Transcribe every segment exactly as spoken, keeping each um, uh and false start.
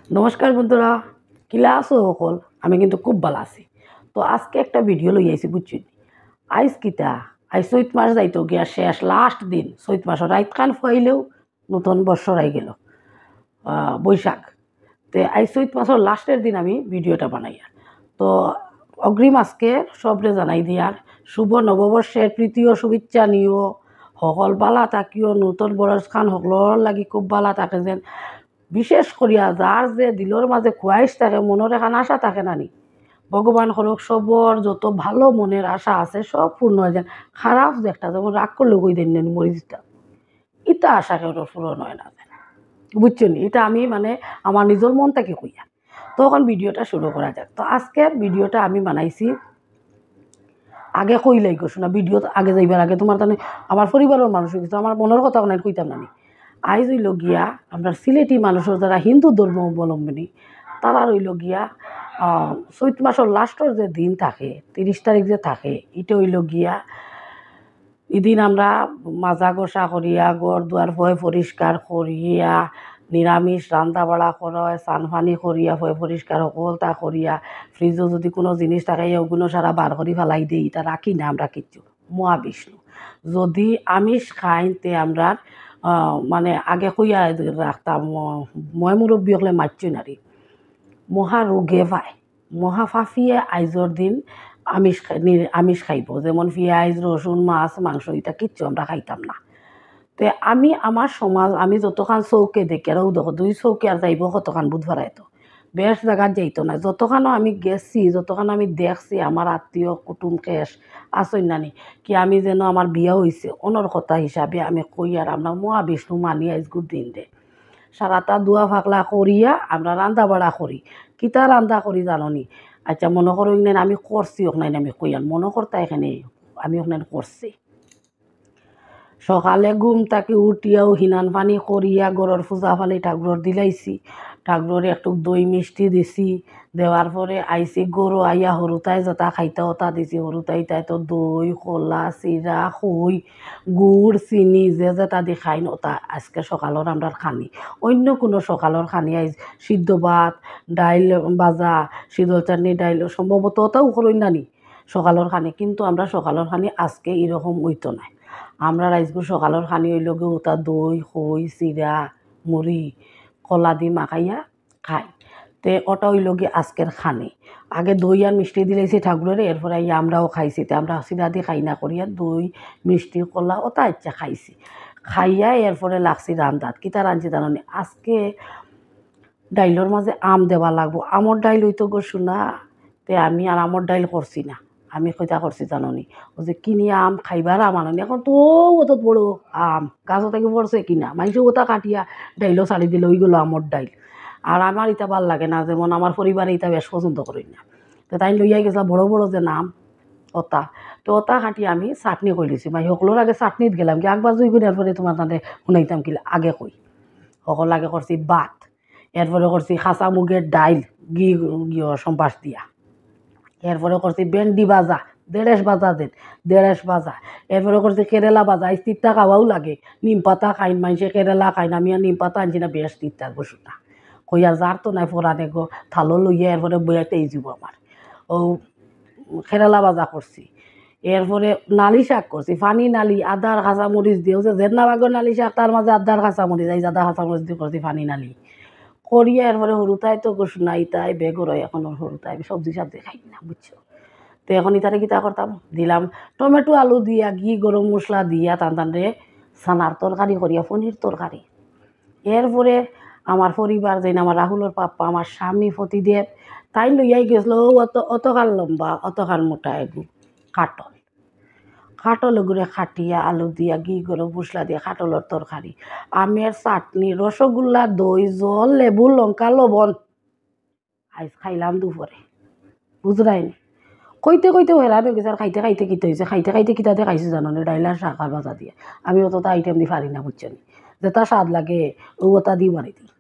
নমস্কার বন্ধুরা, কিলা আছো সকল? আমি কিন্তু খুব ভালো আছি। তো আজকে একটা ভিডিও লই আইছি বুঝছেন। আইজ কিতা আইজ চৈত মাস যাইতো গিয়া শেষ লাস্ট দিন চৈত মাসের রাইত খান ফুয়াইলেও নতুন বৎসর আই গেল বৈশাখ। তে আইজ চৈত মাসের লাস্টের দিন আমি ভিডিওটা বানাইয়া তো অগ্রিম আজকে সবরে জানাই দিয়ার শুভ নববর্ষের প্রীতি ও শুভেচ্ছা নিও। সকল বালা থাকিও, নতুন বরস খান সকলর লাগি খুব বালা থাকে যেন। বিশেষ করিয়া যার যে দিলর মাঝে খুয়াইশ থাকে, মনের এখান আশা থাকে নানি, ভগবান করুক সবর যত ভালো মনের আশা আছে সব পূর্ণ হয়ে যান। খারাপ যে একটা যেমন রাগ করলে কই দেন নানি মরি দিতাম, ইটা আশা কেউ পূরণ হয় না বুঝছো নি। এটা আমি মানে আমার নিজের মন থেকে কইয়া। তখন ভিডিওটা শুরু করা যাক। তো আজকের ভিডিওটা আমি বানাইছি আগে কইলাই গো শোনা, ভিডিও আগে যাইবার আগে তোমার তাহলে আমার পরিবারের মানুষ কিন্তু আমার মনের কথা অনেক কইতাম নানি। আইজ হইল গিয়া আমরা সিলেটি মানুষের যারা হিন্দু ধর্ম অবলম্বনী তারা রইল গিয়া চৈত মাসের লাস্টের যে দিন থাকে তিরিশ তারিখ যে থাকে এটা হইল গিয়া এদিন আমরা মাজা গোসা করিয়া ঘর দুয়ার ভয় পরিষ্কার করিয়া নিরামিষ রান্না বাড়া করা চানফানি করিয়া ভয় পরিষ্কার সকল তা করিয়া ফ্রিজও যদি কোনো জিনিস থাকে ওগুলো সারা বার করে ফেলাই দিই, তা রাখি না আমরা কিচ্ছু। মহাবিষ্ণু যদি আমিষ খাই তে আমরা মানে আগে কইয়া রাখতাম মই মুরব্বী হলে মারছি নারী মহা রোগে পায়, মহা ফাফিয়ে আইজর দিন আমিষ আমিষ খাইব, যেমন পেঁয়াজ রসুন মাছ মাংস এটা কিচ্ছু আমরা খাইতাম না। তে আমি আমার সমাজ আমি যতখান চৌকে দেখি আর দেখো দুই চৌকে আর যাইব কতখান বুধবার আইতো বেশ জায়গাত যাইতো না। যতখানও আমি গেছি যতখান আমি দেখছি আমার আত্মীয় কুটুম কেশ আসই নানি কি আমি যেন আমার বিয়া হয়েছে অনর কথা হিসাবে আমি কই আর আমরা মহাবিষ্ণু মানি আইজগুর দিন দে সারাটা দুয়া ফাকলা করিয়া আমরা রান্দা বাড়া করি। কিতা রান্দা করি জাননি? আচ্ছা মনে করো ইগনেন আমি করছি ওখানে আমি কইয়ান মনে করতা এখানে আমি ওখানে করছি। সকালে ঘুম তাকে উঠিয়াও হিনান পানি করিয়া গরুর পূজা ফালি ঠাকুরের দিলাইছি, ঠাকুরের একটু দই মিষ্টি দিছি, দেওয়ার পরে আইসি গরু আইয়া হরুতাই যতা খাইতে ওটা দিছি, হরুতাই তাই তো দই কলা চিরা খই গুড় চিনি যে যেটা দি খাইন ওটা আজকে সকালের আমরা খানি। অন্য কোনো সকালের খানি আইজ সিদ্ধ ভাত ডাইল বাজা শীতল চাটনি ডাইল সম্ভবত ওটাও করই নানি সকালের খানি, কিন্তু আমরা সকালের খানি আজকে এরকম হইতো না। আমরা রাইজগুর সকালের খানি হইল গে ওটা দই খই চিরা মুড়ি কলা দি মাখাইয়া খাই। তে ওটা হইল গে আজকের খানি। আগে দই আর মিষ্টি দিলাইছি ঠাকুরের, এরপরে আমরাও খাইছি। তে আমরা চিরা দি খাই না করিয়া দই মিষ্টি কলা ওটা ইচ্ছা খাইছি। খাইয়া এরপরে লাগছি রান্দাত। কিতা রাঁধছি জানি আজকে ডাইলের মাঝে আম দেওয়া লাগবো। আমর ডাইল হইতো গো শোনা, তে আমি আর আমর ডাইল করছি না। আমি কইতা করছি জাননি ও যে কিনি আম খাইবার আম আনি এখন তো অত বড় আম গাছ থেকে পড়ছে কিনা মানুষে ওটা কাটিয়া ডাইলও ছাড়ি দিলে ওই গেলো আমর ডাইল। আর আমার ইটা ভাল লাগে না, যেমন আমার পরিবারে ইটা বেশ পছন্দ করি না। তো তাই লইয়াই গেছিলাম বড় বড় যে নাম ওটা, তো ওটা কাটি আমি চাটনি করে দিছি। মাই সকলোর আগে চাটনিত গেলাম কি একবার জুই করে এরপরে তোমার তাতে শুনাইতাম কি আগে কই সকল আগে করছি ভাত, এরপরে করছি খাঁচা মুগের ডাইল ঘি সম্বাস দিয়া, এরপরে করছি ভেন্ডি ভাজা দেড়েশ ভাজা দেন দেড়েশ ভাজা, এরপরে করছি কেরেলা ভাজা। এই তিতা খাওয়াও লাগে, নিম পাতা খাইন মানুষে কেরেলা খাইন, আমি আর নিম পাতা আনছি না বেশ তিতা গোসুটা কইয়া যার তো নাই ফোরানে গো থালো লইয়া এরপরে বইয়াতে যাব আমার ও কেরেলা ভাজা করছি। এরপরে নালি শাক করছি ফানি নালি আদার কাঁচামরিচ দিয়েও যে জেন্না বাগর নালি শাক তার মাঝে আদার কাঁচামরিচ এই আদা কাঁচামরিচ দিয়ে করছি ফানি নালি করিয়া এরপরে হরুতাই তো নাই তাই বেগর হয় এখন হরুতাই সবজি সাবজি খাই না বুঝছো। তো এখন ইতারে কিতা করতাম দিলাম টমেটো আলু দিয়া ঘি গরম মশলা দিয়া টান টানরে ছানার তরকারি করিয়া পনির তরকারি। এরপরে আমার পরিবার যেন আমার রাহুলের পাপ্পা আমার স্বামী ফতিদেব তাই লইয়াই গেছিল অত অতখান লম্বা অতখান মোটা এগু কাটল কাটল এগুলো খাটিয়া আলু দিয়া ঘি গরম মশলা দিয়া কাটলের তরকারি আমের চাটনি রসগোল্লা দই জল লেবু লঙ্কা লবণ আইস খাইলাম দুপুরে বুঝরাইনি। কইতে কইতে হেরান হয়ে গেছে আর খাইতে খাইতে কিতে হয়েছে খাইতে খাইতে কিতাতে খাইছে জানো না ডাইলার শাক আর ভাজা দিয়ে। আমি অতটা আইটেম দিয়ে পারি না বুঝছেন, যেটা স্বাদ লাগে ও ওটা দিয়ে বাড়ি দিই,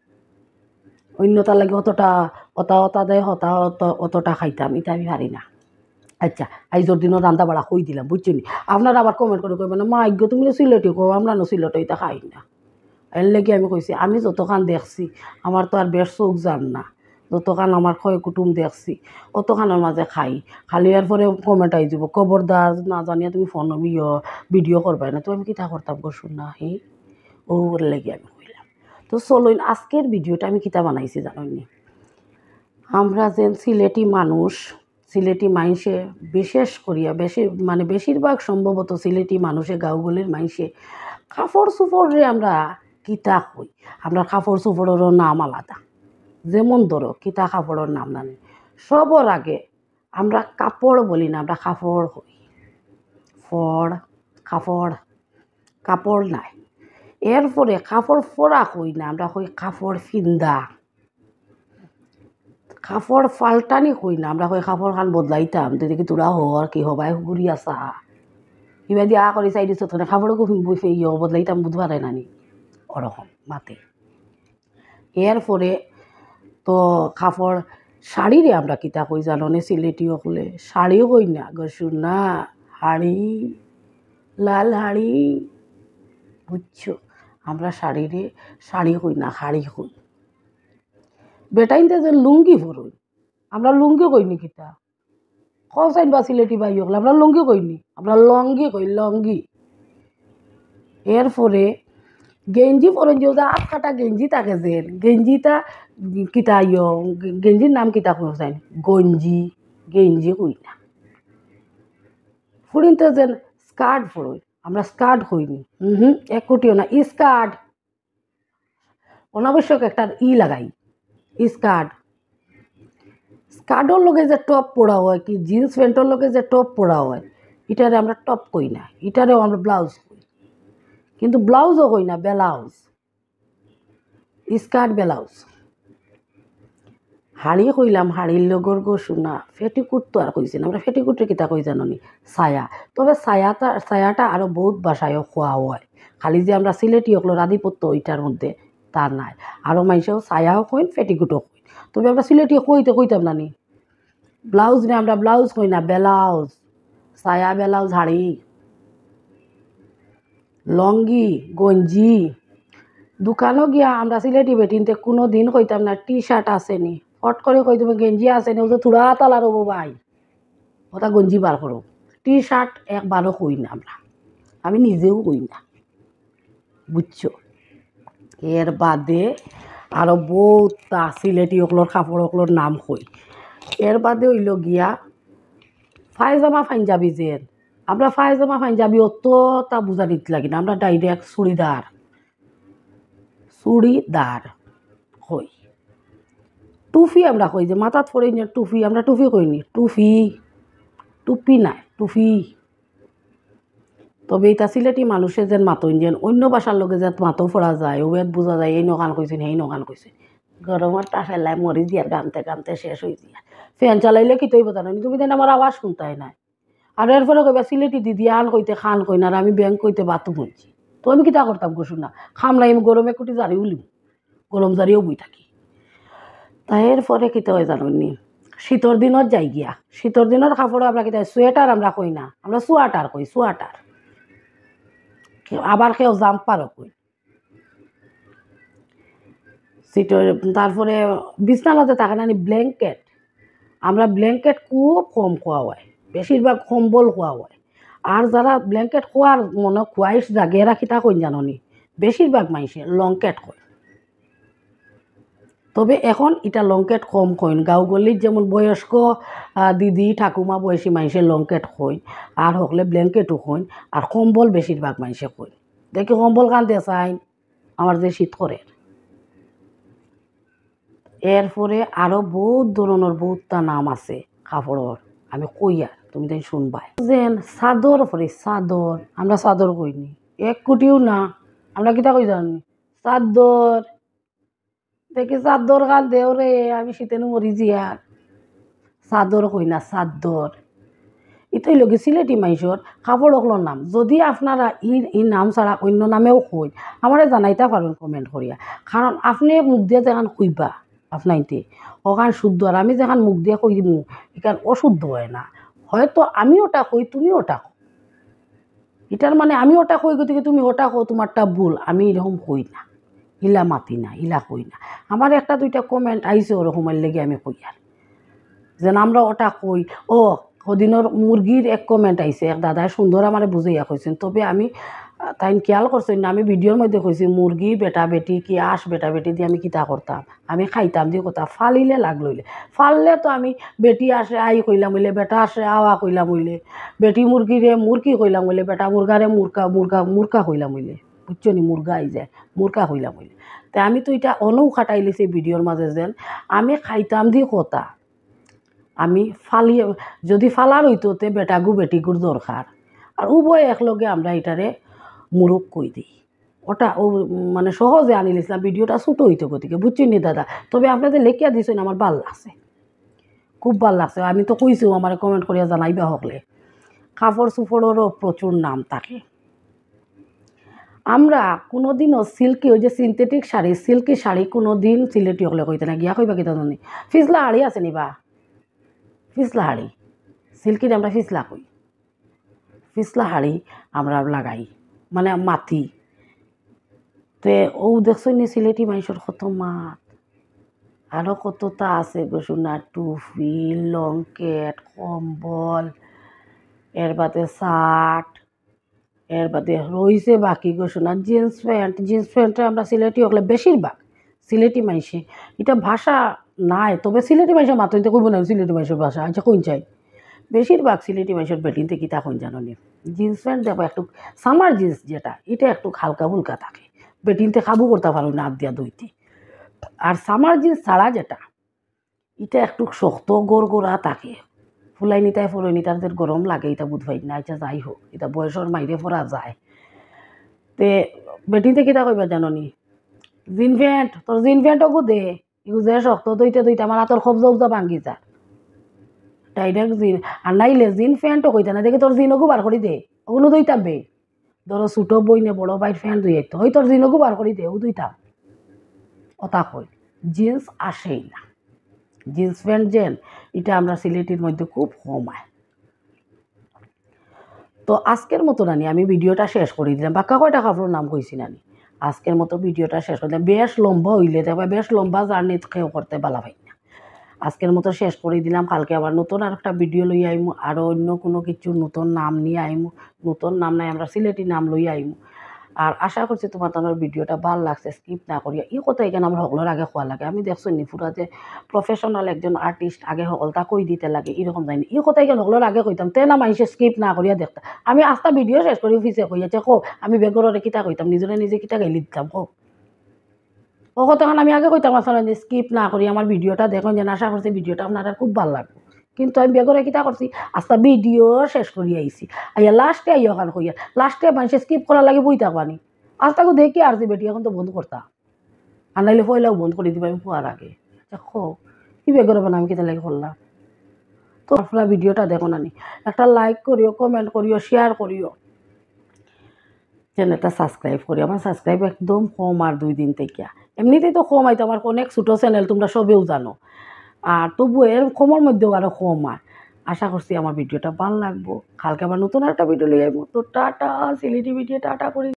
অন্যটা লাগে অতটা অতা অতা দেয় হতা অত অতটা খাইতাম এটা আমি পারি না। আচ্ছা আইজোর দিনও রান্না বাড়া কই দিলাম বুঝছেন। আপনারা আবার কমেন্ট করে কইবেন না মা আজ্ঞ তুমি সিলেটি কো আমরা না সিলেট এটা খাই না এর লেগে আমি কইছি আমি যতখান দেখছি আমার তো আর বেশ চোখ যান না, যতখান আমার ক্ষয় কুটুম দেখছি অতখানের মাঝে খাই খালি আর পরে কমেন্ট আই যাব খবরদার না জানিয়া তুমি ফোন ইয়ে ভিডিও করবাই না, তো আমি কিতা করতাম করছুন না হি ওর লেগে আমি কইলাম। তো চলুন আজকের ভিডিওটা আমি কিতা বানাইছি জানেননি, আমরা যে সিলেটি মানুষ, সিলেটি মানুষে বিশেষ করিয়া বেশি মানে বেশিরভাগ সম্ভবত সিলেটি মানুষে গাঁওগুলির মানুষে কাপড় চোপড়ে আমরা কিতা কই, আমরা কাপড় চোপড়েরও নাম আলাদা, যেমন ধরো কিতা কাপড়ের নাম জানি সবর আগে আমরা কাপড় বলি না, আমরা কাপড় কই ফড় কাপড় কাপড় নাই। এরপরে কাপড় ফোড়া কই না, আমরা কই কাপড় ফিন্দা, কাপড় ফাল্টানি কই না, আমরা কই কাপড় খান বদলাইতাম তুই দেখি তোরা হর কি হবাই ঘুরি আসা কিবা দিয়া করি চাই দিছ তোরা কাপড় ইয়ে বদলাইতাম বুধবারে নানি ওরকম মাতে। এরপরে তো কাপড় শাড়িরে আমরা কিতা কই জাননে সিলেটি হলে শাড়িও কই না গসুন না হাড়ি লাল হাড়ি বুঝছো, আমরা শাড়িরে শাড়ি কই না হাড়ি কই। বেটাইনতে যে লুঙ্গি পরই আমরা লুঙ্গি কইনি কিতা কসাইন বা সিলেটি বাই হলে আমরা লুঙ্গি কইনি, আমরা লঙ্গি কই লঙ্গি। এরপরে গেঞ্জি পরেন যে আট কাটা গেঞ্জি থাকে যে গেঞ্জিটা কিতা ইয় গেঞ্জির নাম কিতা কইছেন গঞ্জি গেঞ্জি কই না। ফুরিনতে যেন স্কার্ট পরই আমরা স্কার্ট কইনি হুম এক কোটিও না স্কার্ট অনাবশ্যক একটা ই লাগাই স্কার্ট। স্কার্টর লগে যে টপ পরা হয় কি জিন্স প্যান্টর লগে যে টপ পরা হয় এটারে আমরা টপ কই না, এটারেও আমরা ব্লাউজ কই, কিন্তু ব্লাউজও কই না ব্লাউজ স্কার্ট ব্লাউজ। হাড়ি কইলাম হাড়ির লগর গো শোনা ফেটিকুট তো আর কইছি না, আমরা ফেটিকুটের কিতা কই জানি ছায়া, তবে ছায়াটা ছায়াটা আরও বহুত বাসায়ও খোয়া হয়, খালি যে আমরা সিলেটি হকলোর আধিপত্য ওইটার মধ্যে তা নাই, আরও মানুষেও ছায়াও কইন ফেটিকুটও কইন, তবে আমরা সিলেটি কইতে কইতাম না নি ব্লাউজ নে আমরা ব্লাউজ কই না ব্লাউজ ছায়া ব্লাউজ হাড়ি লঙ্গি গঞ্জি। দোকানও গিয়া আমরা সিলেটি বেটিনতে কোনো দিন কইতাম না টি শার্ট আসেনি, ফট করে কই তুমি গেঞ্জি আসেনি ও তো থোড়া তালা রবো ভাই ওটা গঞ্জি বার করো, টি শার্ট একবারও কই না আমরা, আমি নিজেও কই না বুঝছো। এর বাদে আরও বহুতটা সিলেটি ওগুলোর কাপড় ওগুলোর নাম কই। এর বাদে হইল গিয়া পায়জামা পাঞ্জাবি যেন আমরা পায়জামা পাঞ্জাবি অতটা বুঝা নিতে লাগি না, আমরা ডাইরেক্ট চুড়িদার চুড়িদার কই। টুপি আমরা কই যে মাথাত পরে টুপি আমরা টুপি কইনি টুপি টুপি নাই টুপি। তবে এটা সিলেটি মানুষের যেন মাতইন যেন অন্য ভাষার লগে যে মাতো পড়া যায় ওয়েদ বোঝা যায় এই নগান কইছেন এই নগান কইছেন গরমের টা ফেলায় মরি দিয়ার গানতে গানতে শেষ হয়ে দিয়া ফ্যান চালাইলে কি তৈব জানি তুমি দেন আমার আওয়াজ শুনতাই নাই। আর এরপরে কইবা সিলেটি দিদি আন কইতে খান কই না আর আমি ব্যাংক কইতে বাতু বলছি, তো আমি কিতা করতাম কইসু না খামলাই আমি গরমে কুটি জারি উলিম গরম জারিও বই থাকি। তাই এরপরে কিতা হয় জানি শীতর দিনত যাই গিয়া শীতর দিনের কাপড় আমরা কিতা সোয়েটার আমরা কই না আমরা সোয়াটার কই সোয়াটার, আবার কেউ জাম্পারও কই। শীতর তারপরে বিছনাতে থাকে না ব্ল্যাঙ্কেট, আমরা ব্ল্যাঙ্কেট খুব কম খোয়া হয় বেশিরভাগ কম্বল খোয়া হয়, আর যারা ব্ল্যাঙ্কেট খোয়ার মনে খোয়াইশ জাগে এরা কিতা কইন জাননি বেশিরভাগ মানুষে লংকেট কয়, তবে এখন এটা লংকেট কম কইন গাঁওগলির যেমন বয়স্ক দিদি ঠাকুমা বয়সী মানুষের লংকেট কইন আর হকলে ব্ল্যাঙ্কেটও কইন আর কম্বল বেশিরভাগ মানুষে কইন দেখি কম্বল কানতে চাইন আমার যে শীত করে। এরপরে আরও বহুত ধরনের বহুতটা নাম আছে কাপড়র আমি কই আর তুমি তাই শুনবাই যেন চাদর পরে চাদর আমরা চাদর কইনি এক কোটিও না আমরা কিতা কই জানি চাদর দেখি চাদর কান দেও রে আমি শীতেনু মরি জিয়ার চাদর কই না চাদর। ইতই লগে সিলেটি মাইসর কাপড় ওগুলোর নাম যদি আপনারা ই ই নাম ছাড়া অন্য নামেও কই আমারে জানাইতে পারবেন কমেন্ট করিয়া, কারণ আপনি মুখ দিয়ে যেখান কইবা আপনাইতে ওখান শুদ্ধ আর আমি যেখান মুখ দিয়ে কই দিমু এখান অশুদ্ধ হয় না, হয়তো আমি ওটা কই তুমি ওটা কো এটার মানে আমি ওটা কই গতিকে তুমি ওটা কো তোমারটা ভুল, আমি এরকম কই না ইলা মাতি না, ইলা কই না। আমার একটা দুইটা কমেন্ট আইছে ওরকমের লেগে আমি কই আর যেন আমরা ওটা কই। ও ওদিনের মুরগির এক কমেন্ট আইছে, এক দাদায় সুন্দর আমার বুঝাইয়া কইছেন, তবে আমি তাই খেয়াল করছেন না, আমি ভিডিওর মধ্যে কইছি মুরগি বেটা বেটি কি আস বেটা বেটি দিয়ে আমি কিতা করতাম, আমি খাইতাম দিয়ে কথা ফালিলে লাগ লইলে ফাললে তো আমি বেটি আসে আই কইলাম হইলে, বেটা আসে আওয়া কইলাম হইলে, বেটি মুরগিরে মুরগি কইলাম হইলে, বেটা মুরগারে মুরগা মুরগা মুরগা কইলাম হইলে, বুঝছো নি, মুরগা আই যায় মুরগা কইলাম হইলে। তাই আমি তো এটা অনৌ খাটাই লিছি ভিডিওর মাঝে যেন আমি খাইতাম দিয়ে কথা আমি ফালি, যদি ফালার হইতো তে বেটাগু বেটিগুর দরকার, আর উভয় একলগে আমরা এটারে মুরুখ কই দিই। ওটা ও মানে সহজে আনি লিছিলাম, ভিডিওটা ছোটো হইতো গতিকে, বুঝছি নি দাদা। তবে আপনাদের লেখিয়া দিছেন আমার ভাল লাগছে, খুব ভাল লাগছে। আমি তো কইছিও আমার কমেন্ট করিয়া জানাইবা হকলে। কাপড় চোপড়েরও প্রচুর নাম থাকে। আমরা কোনো দিনও সিল্কি, ওই যে সিনথেটিক শাড়ি সিল্কি শাড়ি কোনো দিন সিলেটি হকলে কইতে না, গিয়া কইবা কিতা জানি ফিসলা হাড়ি আছে নিবা, ফিসলা হাড়ি সিল্কির আমরা ফিসলা কই, ফিসলা হাড়ি আমরা লাগাই মানে মাথি। তে ও দেখছো নি সিলেটি মানুষের কত মাত, আরও কতটা আছে গো সোনা, টুপি লংকেট কম্বল, এর বাদে শার্ট, এর বাদে রয়েছে বাকি গো সোনা জিন্স প্যান্ট। জিন্স প্যান্টে আমরা সিলেটি হলে বেশিরভাগ সিলেটি মানুষে, এটা ভাষা নাই তবে সিলেটি মানুষের মাতইতে কইব না সিলেটি মানুষের ভাষা, আচ্ছা কোন চাই বেশিরভাগ সিলেটি মানুষের বেটিনতে কিতা কোন জানো নি, জিন্স প্যান্ট দেখো একটু সামার জিন্স যেটা এটা একটু হালকা ফুলকা থাকে, বেটিনতে কাবু করতে পারো না হাত দিয়া দইতে। আর সামার জিন্স ছাড়া যেটা এটা একটু শক্ত গোড় গোড়া থাকে, ফুলাই নিতায় ফুলাই নি তাদের গরম লাগে, এটা বুধবাই না। আচ্ছা যাই হোক, এটা বয়সের মাইরে পরা যায়। তে বেটিনতে কিতা কইবা জানো নি, জিন প্যান্ট তোর জিন প্যান্টও দে ইউ যে শক্ত দইতে দইতে আমার হাতর খবজা উবজা ভাঙ্গি যা ডাইরেক্ট জিন। আর নাইলে জিন প্যান্টও কইতা না, দেখে তোর জিনকু বার করি দে, ওগুলো দইতাম বে। ধরো ছোটো বই নে বড় বাইর প্যান্ট দুইতো ওই তোর জিনকু বার করি দে, ও দুইতাম ওটা কই। জিন্স আসেই না, জিন্স প্যান্ট যেন এটা আমরা সিলেটির মধ্যে খুব কম হয়। তো আজকের মতো নানি আমি ভিডিওটা শেষ করে দিলাম, বাক্কা কয়টা কাপড়ের নাম কইছি নানি, আজকের মতো ভিডিওটা শেষ করে দিলাম। বেশ লম্বা হইলে দেখবা বেশ লম্বা জার্নি কেউ করতে বালা ভাই না। আজকের মতো শেষ করে দিলাম, কালকে আবার নতুন আর একটা ভিডিও লই আইমু, আরও অন্য কোনো কিছু নতুন নাম নিয়ে আইমু, নতুন নাম নাই আমরা সিলেটি নাম লই আইমু। আর আশা করছি তোমার তোমার ভিডিওটা ভালো লাগছে, স্কিপ না করিয়া। এই কথা এখানে আমরা সকলের আগে খোয়া লাগে, আমি দেখছো নি পুরা যে প্রফেশনাল একজন আর্টিস্ট আগে সকলটা কই দিতে লাগে এরকম যায়নি। এই কথা এখানে সকলের আগে কইতাম তে না মানুষে স্কিপ না করিয়া দেখতাম। আমি আস্তা ভিডিও শেষ করি অফিসে কইয়াছে কো আমি বেগরে কিতা কইতাম, নিজরে নিজে কিতা গাইলি দিতাম কো ও কতক্ষণ আমি আগে কইতাম আসলে যে স্কিপ না করি আমার ভিডিওটা দেখুন, যে আশা করছি ভিডিওটা আপনারা খুব ভালো লাগবে। কিন্তু আমি বেগরে কিতা করছি আস্তা ভিডিও শেষ করি আইছি, আইয়া লাস্টে আইয়া ওখান কইয়া লাস্টে মানুষে স্কিপ করার লাগে বই থাকবানি আস্তাকে দেখি আর যে বেটি এখন তো বন্ধ করতাম, আর নাইলে পয়লাও বন্ধ করে দিবা আমি পোয়ার আগে। দেখো কি বেগরে বানা আমি কিতা লাগে করলাম। তো আপনারা ভিডিওটা দেখো নানি, একটা লাইক করিও, কমেন্ট করিও, শেয়ার করিও, চ্যানেলটা সাবস্ক্রাইব করি। আমার সাবস্ক্রাইব একদম কম আর দুই দিন থেকে, এমনিতেই তো কম আইতো আমার অনেক ছোটো চ্যানেল তোমরা সবেও জানো, আর তবু এর কমের মধ্যেও আরও কম আর। আশা করছি আমার ভিডিওটা ভালো লাগবো, কালকে আবার নতুন একটা ভিডিও লিয়ে আইবো। তো টাটা, সিলেটি ভিডিও টাটা করি।